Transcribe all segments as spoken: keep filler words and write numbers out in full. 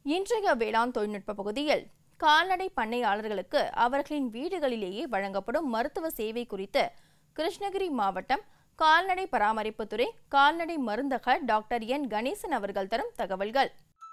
இன்றைய வேளாண் தொழில்நுட்ப பகுதியில் கால்நடை பண்ணையாளர்களுக்கு அவர்களின் வீடுகளிலேயே வழங்கப்படும் மருத்துவ சேவை குறித்து கிருஷ்ணகிரி மாவட்டம் கால்நடை பராமரிப்புத்துறை கால்நடை மருந்தக டாக்டர் என் கணேசன் அவர்கள் தரும் தகவல்கள்.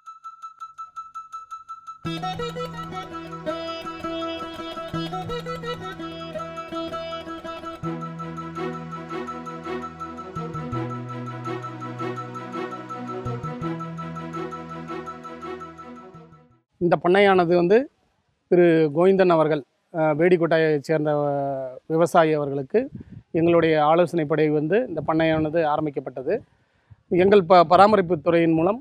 இந்த பண்ணையானது வந்து திரு கோவிந்தன் அவர்கள் வேடிக்கோட்டையைச் சேர்ந்த விவசாயி அவர்களுக்கு எங்களுடைய ஆலோசனைப்படி வந்து இந்த பண்ணையானது ஆரம்பிக்கப்பட்டது. எங்கள் ப பராமரிப்பு துறையின் மூலம்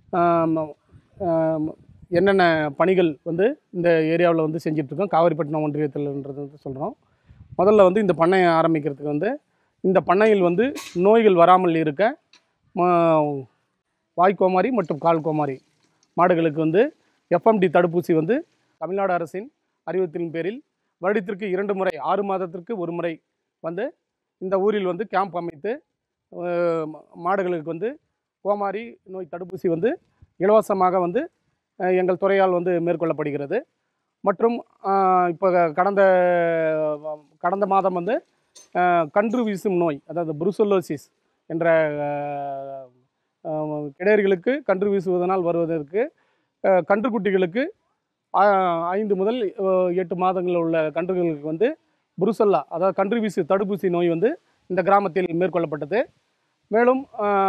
என்னென்ன பணிகள் வந்து இந்த ஏரியாவில் வந்து செஞ்சிட்ருக்கோம், காவிரிப்பட்டினம் ஒன்றியத்தில்ன்றது வந்து சொல்கிறோம். முதல்ல வந்து இந்த பண்ணையை ஆரம்பிக்கிறதுக்கு வந்து இந்த பண்ணையில் வந்து நோய்கள் வராமல் இருக்க வாய்க்கோமாரி மற்றும் கால் கோமாரி மாடுகளுக்கு வந்து எஃப்எம்டி தடுப்பூசி வந்து தமிழ்நாடு அரசின் அறிவுறுத்தலின் பேரில் வருடத்திற்கு இரண்டு முறை ஆறு மாதத்திற்கு ஒரு முறை வந்து இந்த ஊரில் வந்து கேம்ப் அமைத்து மாடுகளுக்கு வந்து கோமாரி நோய் தடுப்பூசி வந்து இலவசமாக வந்து எங்கள் துறையால் வந்து மேற்கொள்ளப்படுகிறது. மற்றும் இப்போ கடந்த கடந்த மாதம் வந்து கன்று வீசும் நோய், அதாவது புருசெல்லோசிஸ் என்ற கிடேரிகளுக்கு கன்று வீசுவதனால் வருவதற்கு கன்றுக்குட்டிகளுக்கு ஐந்து முதல் எட்டு மாதங்கள் உள்ள கன்றுகளுக்கு வந்து புருசெல்லா, அதாவது கன்று வீசு தடுப்பூசி நோய் வந்து இந்த கிராமத்தில் மேற்கொள்ளப்பட்டது. மேலும்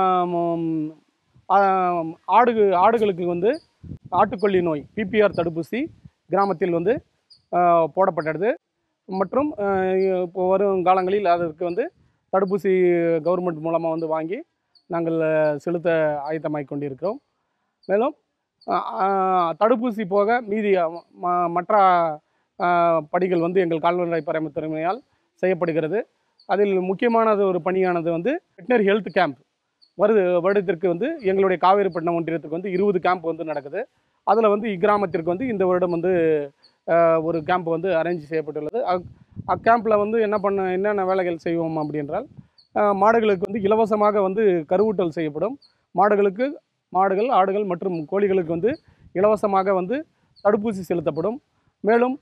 ஆடு ஆடுகளுக்கு வந்து ஆட்டுக்கொல்லி நோய் பிபிஆர் தடுப்பூசி கிராமத்தில் வந்து போடப்பட்டது. மற்றும் இப்போ வரும் காலங்களில் அதற்கு வந்து தடுப்பூசி கவர்மெண்ட் மூலமாக வந்து வாங்கி நாங்கள் செலுத்த ஆயத்தமாகி கொண்டிருக்கிறோம். மேலும் தடுப்பூசி போக மீதி மற்ற பணிகள் வந்து எங்கள் கால்நடை பராமரிப்புத்துறையால் செய்யப்படுகிறது. அதில் முக்கியமானது ஒரு பணியானது வந்து வெட்டினரி ஹெல்த் கேம்ப் வருது வருடத்திற்கு வந்து எங்களுடைய காவிரிப்பட்டினம் ஒன்றியத்துக்கு வந்து இருபது கேம்ப் வந்து நடக்குது. அதில் வந்து இக்கிராமத்திற்கு வந்து இந்த வருடம் வந்து ஒரு கேம்ப் வந்து அரேஞ்ச் செய்யப்பட்டுள்ளது. அக்கேம்பில் வந்து என்ன பண்ண என்னென்ன வேலைகள் செய்வோம் அப்படின்றால், மாடுகளுக்கு வந்து இலவசமாக வந்து கருவூட்டல் செய்யப்படும். மாடுகளுக்கு மாடுகள் ஆடுகள் மற்றும் கோழிகளுக்கு வந்து இலவசமாக வந்து தடுப்பூசி செலுத்தப்படும். மேலும்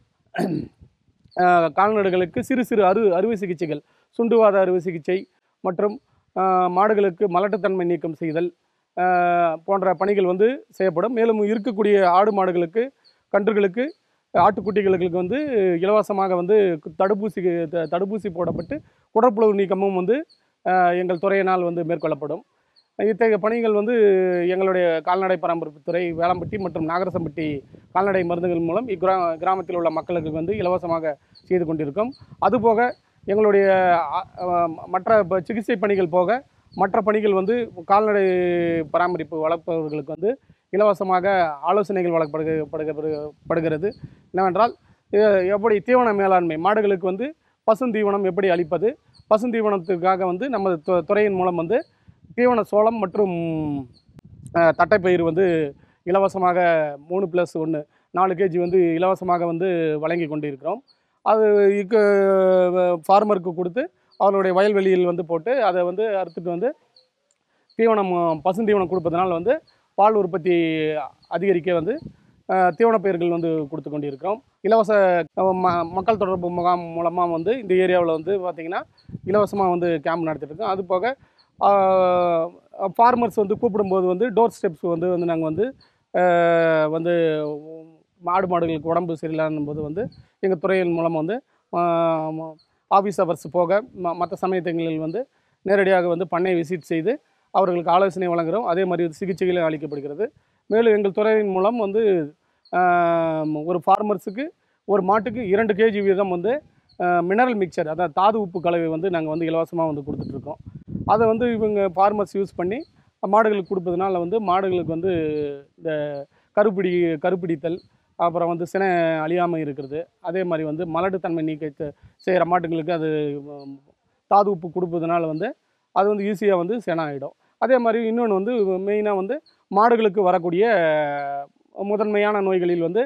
கால்நடைகளுக்கு சிறு சிறு அறு அறுவை சிகிச்சைகள், சுண்டுவாத அறுவை சிகிச்சை மற்றும் மாடுகளுக்கு மலட்டுத்தன்மை நீக்கம் செய்தல் போன்ற பணிகள் வந்து செய்யப்படும். மேலும் இருக்கக்கூடிய ஆடு மாடுகளுக்கு கன்றுகளுக்கு ஆட்டுக்குட்டிகளுக்கு வந்து இலவசமாக வந்து தடுப்பூசி தடுப்பூசி போடப்பட்டு குடற்புழு நீக்கமும் வந்து எங்கள் துறையினால் வந்து மேற்கொள்ளப்படும். இத்தகைய பணிகள் வந்து எங்களுடைய கால்நடை பராமரிப்புத்துறை வேளம்பட்டி மற்றும் நாகரசம்பட்டி கால்நடை மருந்துகள் மூலம் இக்கிரா கிராமத்தில் உள்ள மக்களுக்கு வந்து இலவசமாக செய்து கொண்டிருக்கோம். அதுபோக எங்களுடைய மற்ற சிகிச்சை பணிகள் போக மற்ற பணிகள் வந்து கால்நடை பராமரிப்பு வளர்ப்பவர்களுக்கு வந்து இலவசமாக ஆலோசனைகள் வழங்கப்படுகிறது. என்னவென்றால், எப்படி தீவன மேலாண்மை, மாடுகளுக்கு வந்து பசுந்தீவனம் எப்படி அளிப்பது, பசுந்தீவனத்துக்காக வந்து நமது துறையின் மூலம் வந்து தீவன சோளம் மற்றும் தட்டைப்பயிர் வந்து இலவசமாக மூணு ப்ளஸ் ஒன்று நாலு கேஜி வந்து இலவசமாக வந்து வழங்கி கொண்டு இருக்கிறோம். அது இக்கு ஃபார்மருக்கு கொடுத்து அவர்களுடைய வயல்வெளியில் வந்து போட்டு அதை வந்து அறுத்துட்டு வந்து தீவனம் பசுந்தீவனம் கொடுப்பதனால் வந்து பால் உற்பத்தி அதிகரிக்க வந்து தீவனப்பயிர்கள் வந்து கொடுத்து கொண்டு இருக்கிறோம். இலவச ம மக்கள் தொடர்பு முகாம் மூலமாக வந்து இந்த ஏரியாவில் வந்து பார்த்திங்கன்னா இலவசமாக வந்து கேம்ப் நடத்திட்டுருக்கோம். அது போக ஃபார்மர்ஸ் வந்து கூப்பிடும்போது வந்து டோர் ஸ்டெப்ஸ் வந்து வந்து நாங்கள் வந்து வந்து மாடு மாடுகளுக்கு உடம்பு சரியில்லாத போது வந்து எங்கள் துறையின் மூலம் வந்து ஆஃபீஸ் ஹவர்ஸ் போக ம மற்ற சமயத்தங்களில் வந்து நேரடியாக வந்து பண்ணை விசிட் செய்து அவர்களுக்கு ஆலோசனை வழங்குகிறோம். அதே மாதிரி சிகிச்சைகளும் அளிக்கப்படுகிறது. மேலும் எங்கள் துறையின் மூலம் வந்து ஒரு ஃபார்மர்ஸுக்கு ஒரு மாட்டுக்கு இரண்டு கேஜி வீதம் வந்து மினரல் மிக்சர், அதாவது தாது உப்பு கலவை வந்து நாங்கள் வந்து இலவசமாக வந்து கொடுத்துட்ருக்கோம். அதை வந்து இவங்க ஃபார்மர்ஸ் யூஸ் பண்ணி மாடுகளுக்கு கொடுப்பதுனால வந்து மாடுகளுக்கு வந்து இந்த கருப்பிடி கருப்பிடித்தல் அப்புறம் வந்து சினை அழியாமல் இருக்கிறது. அதே மாதிரி வந்து மலட்டுத்தன்மை நீக்க செய்கிற மாட்டுங்களுக்கு அது தாது உப்பு கொடுப்பதுனால வந்து அது வந்து ஈஸியாக வந்து சினை ஆகிடும். அதே மாதிரி இன்னொன்று வந்து மெயினாக வந்து மாடுகளுக்கு வரக்கூடிய முதன்மையான நோய்களில் வந்து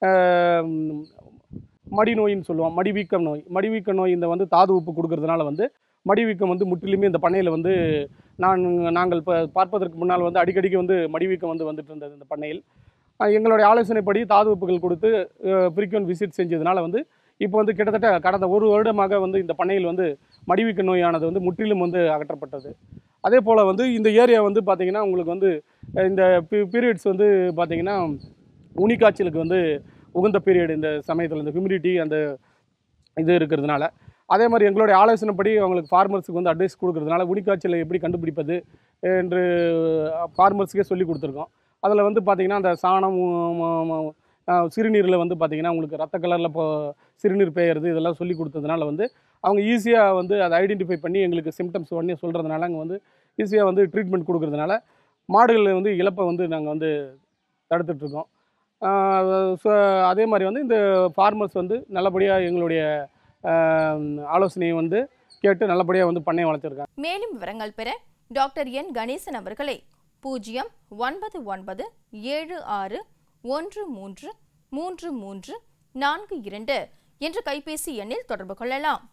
மடி நோயின்னு சொல்லுவோம், மடிவீக்கம் நோய். மடிவீக்க நோய் இந்த வந்து தாது உப்பு கொடுக்கறதுனால வந்து மடிவீக்கம் வந்து முற்றிலுமே இந்த பண்ணையில் வந்து நான் நாங்கள் இப்போ பார்ப்பதற்கு முன்னால் வந்து அடிக்கடிக்கு வந்து மடிவீக்கம் வந்து வந்துட்டு இருந்தது இந்த பண்ணையில். எங்களுடைய ஆலோசனைப்படி தாது உப்புகள் கொடுத்து ஃப்ரீக்வெண்ட் விசிட் செஞ்சதுனால வந்து இப்போ வந்து கிட்டத்தட்ட கடந்த ஒரு வருடமாக வந்து இந்த பண்ணையில் வந்து மடிவீக்க நோயானது வந்து முற்றிலும் வந்து அகற்றப்பட்டது. அதே போல் வந்து இந்த ஏரியா வந்து பார்த்திங்கன்னா உங்களுக்கு வந்து இந்த பீரியட்ஸ் வந்து பார்த்திங்கன்னா உனிக்காய்ச்சலுக்கு வந்து உகந்த பீரியட் இந்த சமயத்தில் இந்த ஹியூமிடிட்டி அந்த இது இருக்கிறதுனால, அதே மாதிரி எங்களுடைய ஆலோசனைப்படி அவங்களுக்கு ஃபார்மர்ஸுக்கு வந்து அட்வைஸ் கொடுக்கறதுனால உனிக்காய்ச்சலை எப்படி கண்டுபிடிப்பது என்று ஃபார்மர்ஸுக்கே சொல்லி கொடுத்துருக்கோம். அதில் வந்து பார்த்திங்கன்னா அந்த சாணம் சிறுநீரில் வந்து பார்த்திங்கன்னா உங்களுக்கு ரத்த கலரில் இப்போ சிறுநீர் பெய்யறது இதெல்லாம் சொல்லி கொடுத்ததுனால வந்து அவங்க ஈஸியாக வந்து அதை ஐடென்டிஃபை பண்ணி எங்களுக்கு சிம்டம்ஸ் உடனே சொல்கிறதுனால அங்கே வந்து ஈஸியாக வந்து ட்ரீட்மெண்ட் கொடுக்கறதுனால மாடுகளில் வந்து இழப்பை வந்து நாங்கள் வந்து தடுத்துட்ருக்கோம். ஸோ அதே மாதிரி வந்து இந்த ஃபார்மர்ஸ் வந்து நல்லபடியாக எங்களுடைய ஆலோசனையை வந்து கேட்டு நல்லபடியாக வந்து பண்ணையை வளர்த்துருக்காங்க. மேலும் விவரங்கள் பெற டாக்டர் என் கணேசன் அவர்களை பூஜ்ஜியம் ஒன்பது ஒன்பது ஏழு ஆறு ஒன்று மூன்று மூன்று மூன்று நான்கு இரண்டு என்ற கைபேசி எண்ணில் தொடர்பு கொள்ளலாம்.